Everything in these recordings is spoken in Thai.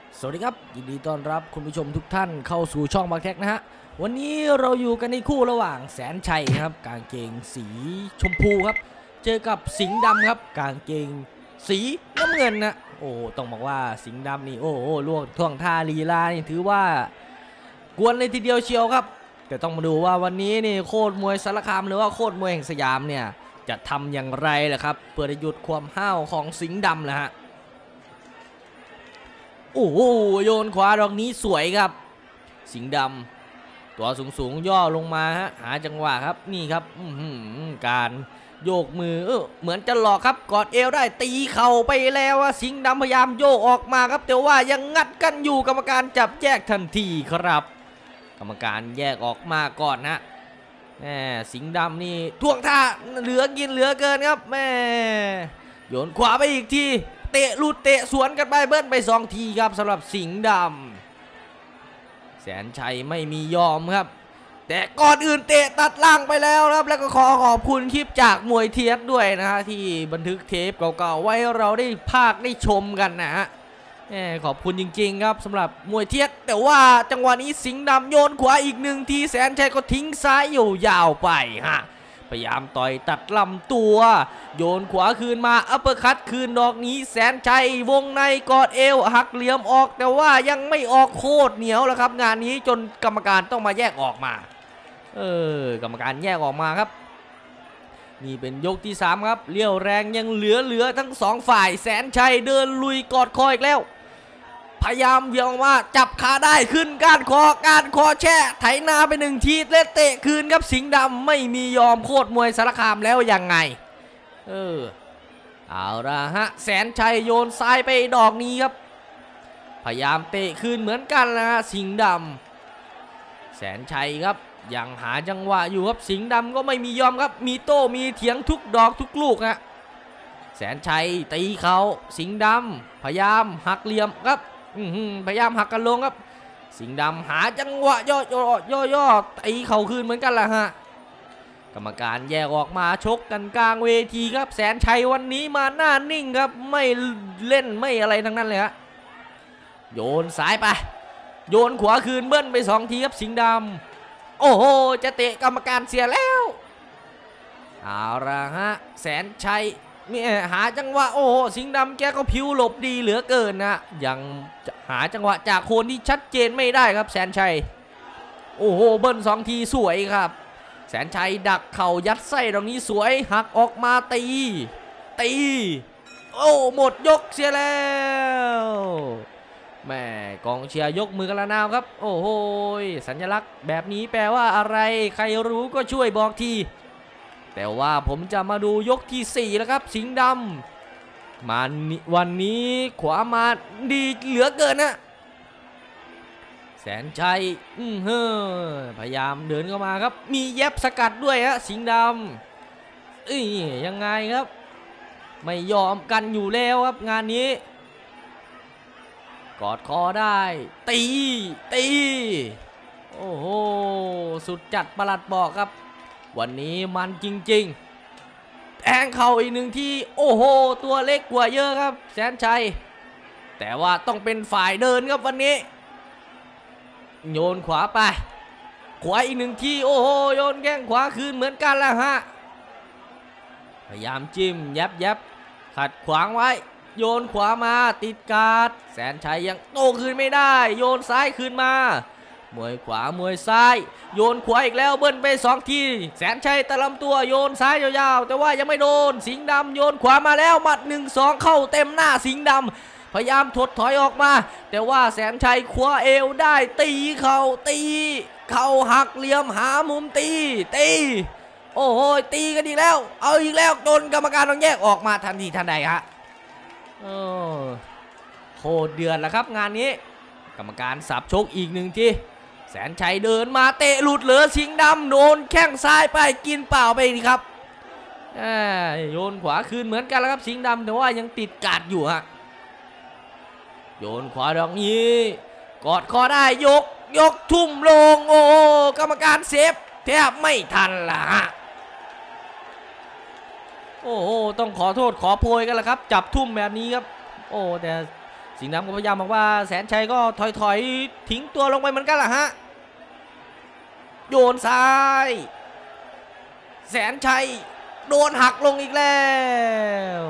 สวัสดีครับยินดีต้อนรับคุณผู้ชมทุกท่านเข้าสู่ช่องบางแท็กนะฮะวันนี้เราอยู่กันในคู่ระหว่างแสนชัยครับกางเกงสีชมพูครับเจอกับสิงห์ดำครับกางเกงสีน้ำเงินนะโอ้ต้องบอกว่าสิงห์ดำนี่โอ้ล่วงท่วงท่าลีลานี่ถือว่ากวนเลยทีเดียวเชียวครับแต่ต้องมาดูว่าวันนี้นี่โคตรมวยสารคามหรือว่าโคตรมวยแห่งสยามเนี่ยจะทำอย่างไรล่ะครับเพื่อจะหยุดความห้าวของสิงห์ดำนะฮะโอ้โหโยนขวาดอกนี้สวยครับสิงห์ดำตัวสูงย่อลงมาฮะหาจังหวะครับนี่ครับการโยกมือเหมือนจะหลอกครับกอดเอวได้ตีเข่าไปแล้วสิงห์ดำพยายามโยกออกมาครับแต่ว่ายังงัดกันอยู่กรรมการจับแยกทันทีครับกรรมการแยกออกมาก่อนนะสิงห์ดำนี่ท่วงท่าเหลือกินเหลือเกินครับโยนขวาไปอีกทีเตะลูดเตะสวนกันไปเบิ้ลไป2 ทีครับสำหรับสิงห์ดำแสนชัยไม่มียอมครับแต่ก่อนอื่นเตะตัดล่างไปแล้วครับแล้วก็ขอบคุณคลิปจากมวยเทียสด้วยนะฮะที่บันทึกเทปเก่าๆไว้เราได้ภาคได้ชมกันนะฮะขอบคุณจริงๆครับสำหรับมวยเทียสแต่ว่าจังหวะนี้สิงห์ดำโยนขวาอีก1 ทีแสนชัยก็ทิ้งซ้ายอยู่ยาวไปฮะพยายามต่อยตัดลำตัวโยนขวาคืนมาอัปเปอร์คัตคืนดอกนี้แสนชัยวงในกอดเอวหักเหลี่ยมออกแต่ว่ายังไม่ออกโคตรเหนียวแล้วครับงานนี้จนกรรมการต้องมาแยกออกมากรรมการแยกออกมาครับนี่เป็นยกที่3ครับเลี้ยวแรงยังเหลือทั้ง2 ฝ่ายแสนชัยเดินลุยกอดคออีกแล้วพยายามเบี่ยงออกมาจับขาได้ขึ้นก้านคอแช่ไถนาไป1 ทีเล่นเตะคืนครับสิงห์ดำไม่มียอมโคตรมวยสารคามแล้วยังไงเอาละฮะแสนชัยโยนซ้ายไปดอกนี้ครับพยายามเตะคืนเหมือนกันนะฮะสิงห์ดำแสนชัยครับยังหาจังหวะอยู่ครับสิงห์ดำก็ไม่มียอมครับมีโต้มีเถียงทุกดอกทุกลูกฮะแสนชัยตีเขาสิงห์ดำพยายามหักเหลี่ยมครับพยายามหักกันลงครับสิงห์ดำหาจังหวะย่อตีเข่าคืนเหมือนกันแหละฮะกรรมการแยกออกมาชกกันกลางเวทีครับแสนชัยวันนี้มาหน้านิ่งครับไม่เล่นไม่อะไรทั้งนั้นเลยฮะโยนซ้ายไปโยนขวาคืนเบิ้ลไป2 ทีครับสิงห์ดำโอ้โหจะเตะกรรมการเสียแล้วเอาละฮะแสนชัยนี่หาจังหวะโอ้โหสิงห์ดำแกก็ผิวหลบดีเหลือเกินนะยังหาจังหวะจากโคนที่ชัดเจนไม่ได้ครับแสนชัยโอ้โหเบิ้ล2 ทีสวยครับแสนชัยดักเข่ายัดไส้ตรงนี้สวยหักออกมาตีโอ้หมดยกเสียแล้วแม่กองเชียร์ยกมือกันละนาวครับโอ้โหสัญลักษณ์แบบนี้แปลว่าอะไรใครรู้ก็ช่วยบอกทีแต่ว่าผมจะมาดูยกที่4แล้วครับสิงห์ดำมาวันนี้ขวามาดีเหลือเกินนะแสนชัยพยายามเดินเข้ามาครับมีแยบสกัดด้วยฮะสิงห์ดำยังไงครับไม่ยอมกันอยู่แล้วครับงานนี้กอดคอได้ตีโอ้โหสุดจัดประหลัดบอกครับวันนี้มันจริงๆแทงเข่าอีก1 ทีโอ้โหตัวเล็กกว่าเยอะครับแสนชัยแต่ว่าต้องเป็นฝ่ายเดินครับวันนี้โยนขวาไปขวาอีก1 ทีโอ้โหโยนแข้งขวาคืนเหมือนกันแล้วฮะพยายามจิ้มยับขัดขวางไว้โยนขวามาติดการ์ดแสนชัยยังโต้คืนไม่ได้โยนซ้ายคืนมามวยขวามวยซ้ายโยนขวาอีกแล้วเบิ้ลไป2 ทีแสนชัยตะลำตัวโยนซ้ายยาวๆแต่ว่ายังไม่โดนสิงห์ดำโยนขวามาแล้วหมัด1-2เข้าเต็มหน้าสิงห์ดำพยายามถดถอยออกมาแต่ว่าแสนชัยคว้าเอวได้ตีเข่าหักเหลี่ยมหามุมตีโอ้โหตีกันอีกแล้วเอาอีกแล้วโดนกรรมการต้องแยกออกมาทันทีทันใดฮะโคตรเดือดแล้วครับงานนี้กรรมการสับชกอีก1 ทีแสนชัยเดินมาเตะหลุดเหลือสิงห์ดำโดนแข้งซ้ายไปกินเปล่าไปดีครับโยนขวาคืนเหมือนกันแล้วครับสิงห์ดำแต่ว่ายังติดกัดอยู่ฮะโยนขวาดอกนี้กอดคอได้ยกทุ่มลงโอ้กรรมการเซฟแทบไม่ทันละฮะโอ้ต้องขอโทษขอโพยกันละครับจับทุ่มแบบนี้ครับโอ้แต่สิงห์ดำก็พยายามบอกว่าแสนชัยก็ถอยทิ้งตัวลงไปเหมือนกันล่ะฮะโยนซ้ายแสนชัยโดนหักลงอีกแล้ว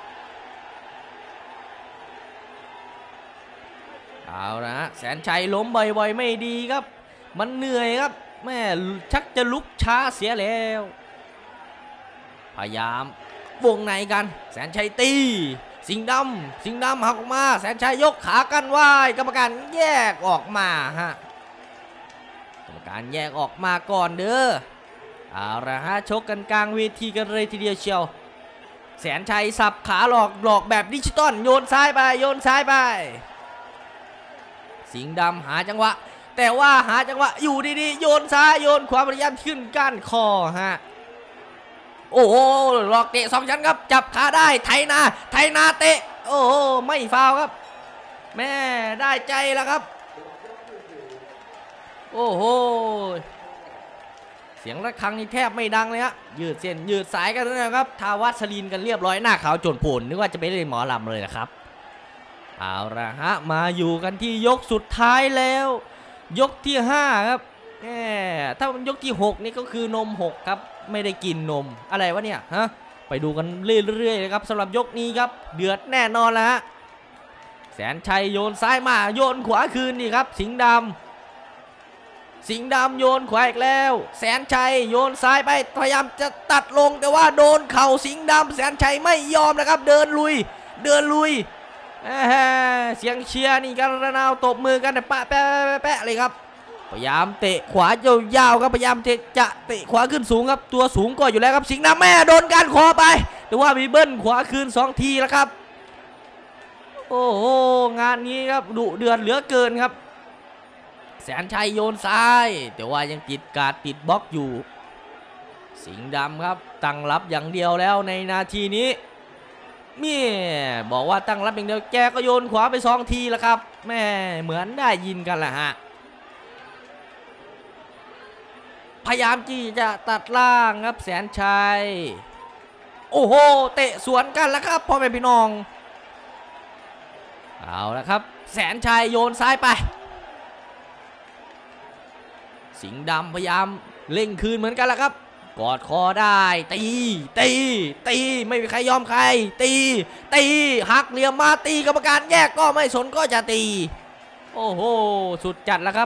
เอาละแสนชัยล้มบ่อยๆไม่ดีครับมันเหนื่อยครับแม่ชักจะลุกช้าเสียแล้วพยายามวงในกันแสนชัยตีสิงห์ดำหักออกมาแสนชัยยกขากันไหวกรรมการแยกออกมาฮะกรรมการแยกออกมาก่อนเด้อเอาละฮะชกกันกลางเวทีกันเลยทีเดียวเชียวแสนชัยสับขาหลอกแบบดิจิตอลโยนซ้ายไปสิงห์ดำหาจังหวะแต่ว่าหาจังหวะอยู่ดีๆโยนซ้ายโยนขวาพยายามขึ้นก้านคอฮะโอ้โหหลอกเตะ2 ชั้นครับจับขาได้ไถนาเตะโอ้โหไม่ฟาวครับแม่ได้ใจแล้วครับโอ้โหเสียงระฆังนี่แทบไม่ดังเลยฮะยืดเส้นยืดสายกันนะครับทาวัสลีนกันเรียบร้อยหน้าขาวโจนโผล่นึกว่าจะไปเล่นหมอลำเลยนะครับเอาละฮะมาอยู่กันที่ยกสุดท้ายแล้วยกที่5ครับถ้ามันยกที่6นี่ก็คือนม6ครับไม่ได้กินนมอะไรวะเนี่ยฮะไปดูกันเรื่อยๆนะครับสำหรับยกนี้ครับเดือดแน่นอนแล้วฮะแสนชัยโยนซ้ายมาโยนขวาคืนนี่ครับสิงห์ดำโยนขวาอีกแล้วแสนชัยโยนซ้ายไปพยายามจะตัดลงแต่ว่าโดนเข่าสิงห์ดำแสนชัยไม่ยอมนะครับเดินลุยเสียงเชียร์นี่กันระนาวตบมือกันแต่แปะเลยครับพยายามเตะขวายาวๆครับพยายามจะเตะขวาขึ้นสูงครับตัวสูงก็อยู่แล้วครับสิงห์ดำแม่โดนการคอไปแต่ว่ามีเบิ้ลขวาคืน2 ทีแล้วครับโอ้โหงานนี้ครับดุเดือดเหลือเกินครับแสนชัยโยนซ้ายแต่ว่ายังติดการ์ดติดบล็อกอยู่สิงห์ดำครับตั้งรับอย่างเดียวแล้วในนาทีนี้บอกว่าตั้งรับอย่างเดียวแกก็โยนขวาไป2 ทีแล้วครับแม่เหมือนได้ยินกันแหละฮะพยายามที่จะตัดล่างครับแสนชัยโอ้โหเตะสวนกันแล้วครับพ่อแม่พี่น้องเอาละครับแสนชัยโยนซ้ายไปสิงห์ดำพยายามเล่งคืนเหมือนกันแล้วครับกอดคอได้ตีไม่มีใครยอมใครตีหักเหลี่ยมมาตีกรรมการแยกก็ไม่สนก็จะตีโอ้โหสุดจัดแล้วครับ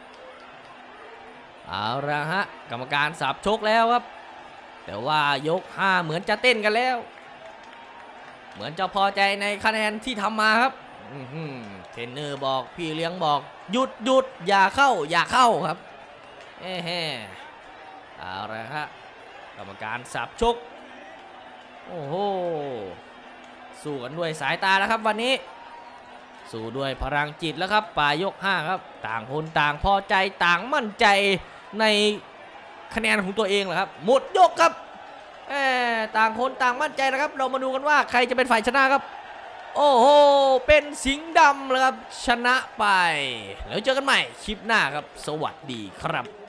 เอาละฮะกรรมการสับชกแล้วครับแต่ว่ายก5เหมือนจะเต้นกันแล้วเหมือนจะพอใจในคะแนนที่ทำมาครับเทรนเนอร์บอกพี่เลี้ยงบอกหยุดอย่าเข้าครับเอาละฮะกรรมการสับชกโอ้โหสู้กันด้วยสายตาแล้วครับวันนี้สู้ด้วยพลังจิตแล้วครับปลายยก5ครับต่างคนต่างพอใจต่างมั่นใจในคะแนนของตัวเองแหละครับหมดยกครับต่างคนต่างมั่นใจนะครับเรามาดูกันว่าใครจะเป็นฝ่ายชนะครับโอ้โหเป็นสิงห์ดำเลยครับชนะไปแล้วเจอกันใหม่คลิปหน้าครับสวัสดีครับ